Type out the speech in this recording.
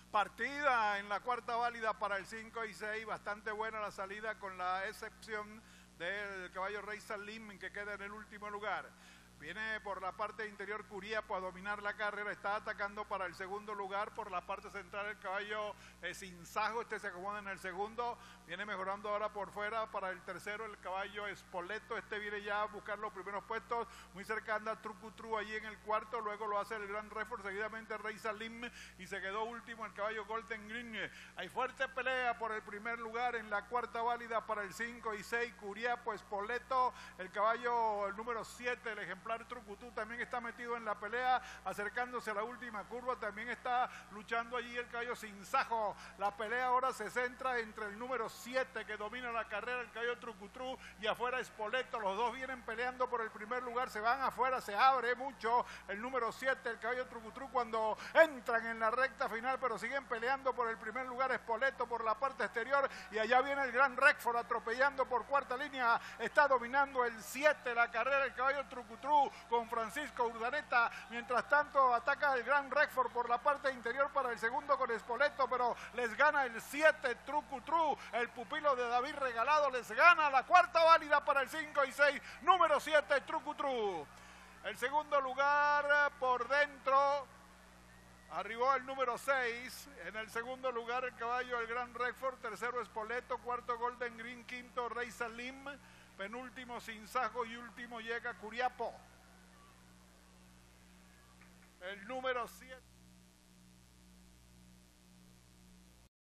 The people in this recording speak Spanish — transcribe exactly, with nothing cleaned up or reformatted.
Partida en la cuarta válida para el cinco y seis, bastante buena la salida con la excepción del caballo Rey Salim, que queda en el último lugar. Viene por la parte interior Curiapo a dominar la carrera, está atacando para el segundo lugar. Por la parte central el caballo eh, Sinsajo, este se acomoda en el segundo, viene mejorando ahora por fuera. Para el tercero el caballo Espoleto, este viene ya a buscar los primeros puestos, muy cerca anda Trucutru allí en el cuarto, luego lo hace el Gran Refor, seguidamente Rey Salim y se quedó último el caballo Golden Green. Hay fuerte pelea por el primer lugar en la cuarta válida para el cinco y seis, Curiapo, Espoleto, el caballo el número siete, el ejemplar Trucutú también está metido en la pelea, acercándose a la última curva, también está luchando allí el caballo Sinsajo. La pelea ahora se centra entre el número siete que domina la carrera, el caballo Trucutru, y afuera Espoleto. Los dos vienen peleando por el primer lugar, se van afuera, se abre mucho el número siete, el caballo Trucutru, cuando entran en la recta final, pero siguen peleando por el primer lugar. Espoleto por la parte exterior, y allá viene el Gran Rexford atropellando por cuarta línea, está dominando el siete la carrera, el caballo Trucutru con Francisco Urdaneta. Mientras tanto ataca el Gran Rexford por la parte interior para el segundo con Espoleto, pero les gana el siete Trucutru, el pupilo de David Regalado, les gana la cuarta válida para el cinco y seis, número siete Trucutru. El segundo lugar por dentro arribó el número seis, en el segundo lugar el caballo el Gran Rexford, tercero Espoleto, cuarto Golden Green, quinto Rey Salim, penúltimo Sinsajo y último llega Curiapo. El número siete.